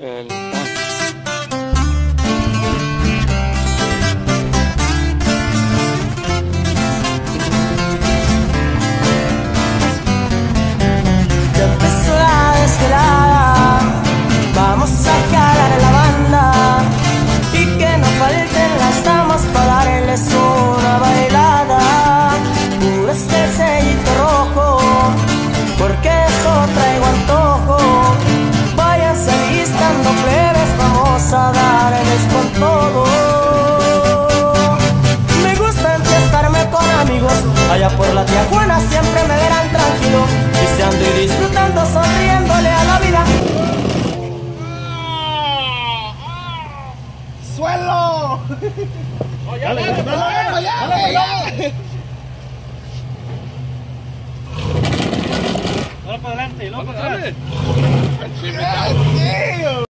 El Ya empezó la desvelada, vamos a jalar la banda y que no falten las damas para darles una bailada. Puro este sellito rojo, porque eso traigo antojo. Váyanse alistando plebes, vamos a darles con todo. Me gusta enfiestarme con amigos, allá por la tía Juana siempre me verán tranquilo, pisteando y disfrutando, sonriéndole a la vida. ¡Suelo! ¡Dale, dale, dale! para adelante, no para atrás.